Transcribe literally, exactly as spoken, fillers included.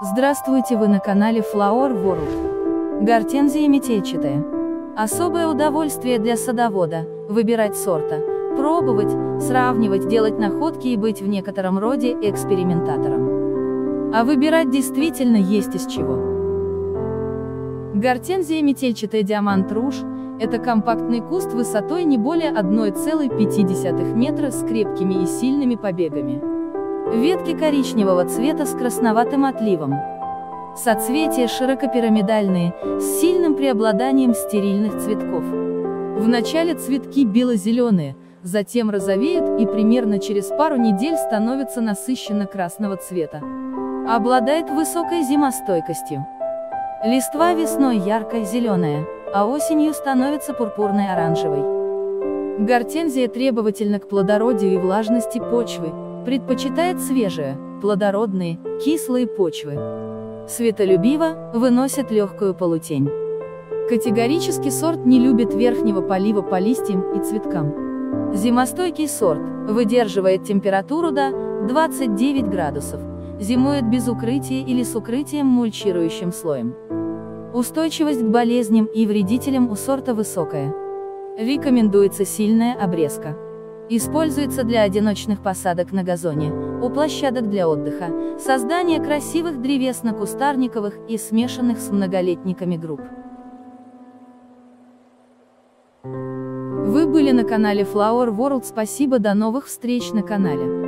Здравствуйте, вы на канале Flower World. Гортензия метельчатая. Особое удовольствие для садовода – выбирать сорта, пробовать, сравнивать, делать находки и быть в некотором роде экспериментатором. А выбирать действительно есть из чего. Гортензия метельчатая Диамант Руж – это компактный куст высотой не более одной целой пяти десятых метра с крепкими и сильными побегами. Ветки коричневого цвета с красноватым отливом. Соцветия широкопирамидальные, с сильным преобладанием стерильных цветков. В начале цветки бело-зеленые, затем розовеют и примерно через пару недель становятся насыщенно красного цвета. Обладает высокой зимостойкостью. Листва весной ярко-зеленая, а осенью становится пурпурно-оранжевой. Гортензия требовательна к плодородию и влажности почвы, предпочитает свежие, плодородные, кислые почвы. Светолюбиво, выносит легкую полутень. Категорически сорт не любит верхнего полива по листьям и цветкам. Зимостойкий сорт, выдерживает температуру до двадцати девяти градусов, зимует без укрытия или с укрытием мульчирующим слоем. Устойчивость к болезням и вредителям у сорта высокая. Рекомендуется сильная обрезка. Используется для одиночных посадок на газоне, у площадок для отдыха, создания красивых древесно-кустарниковых и смешанных с многолетниками групп. Вы были на канале Flower World. Спасибо, до новых встреч на канале.